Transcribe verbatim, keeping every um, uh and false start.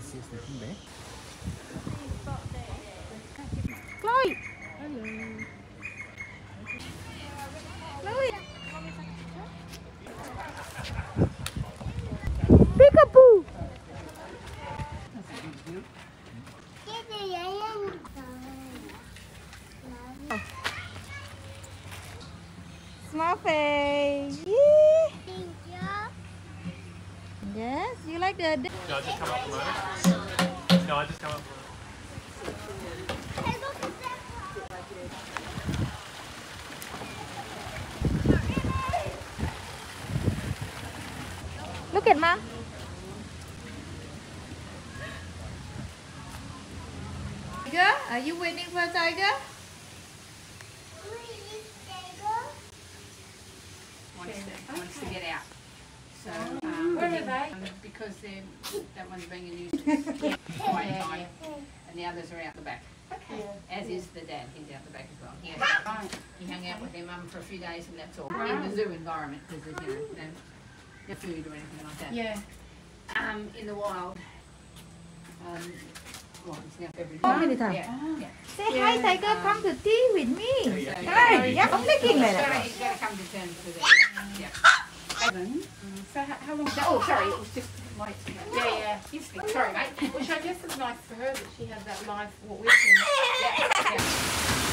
Yes, the thing there. Chloe. Hello. Chloe. Peekaboo. Small face. Yee. Yes, you like the. No, I just come up for a moment. No, I just come up for Look at mom. Tiger, are you waiting for a tiger? Wants to, wants to get out. So, um, Where are they? um, because they're, that one's being a nuisance. Quite high, and the others are out the back. Okay. As is the dad, he's out the back as well. He, has, he hung out with their mum for a few days and that's all. In the zoo environment, because there's, you know, no, no food or anything like that. Yeah. Um, in the wild, um, well, it's now every How many times? Yeah, yeah. Say hi, tiger. um, Come to tea with me. So, Hey, yeah, I'm looking He's like gotta, that. he's gotta come to terms with it. Yeah. Mm, so how, how long? Oh, sorry, it was just like yeah, yeah. Instinct. Sorry, mate. Which I guess is nice for her that she has that life what we've seen. Yeah, yeah.